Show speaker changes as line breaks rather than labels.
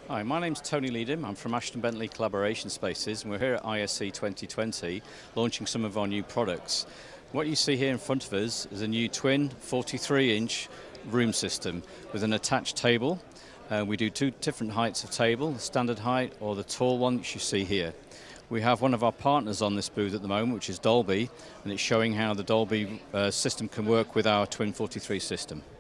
Hi, my name's Tony Leedham. I'm from Ashton Bentley Collaboration Spaces, and we're here at ISE 2020 launching some of our new products. What you see here in front of us is a new twin 43-inch room system with an attached table. We do two different heights of table, the standard height or the tall one which you see here. We have one of our partners on this booth at the moment, which is Dolby, and it's showing how the Dolby system can work with our twin 43 system.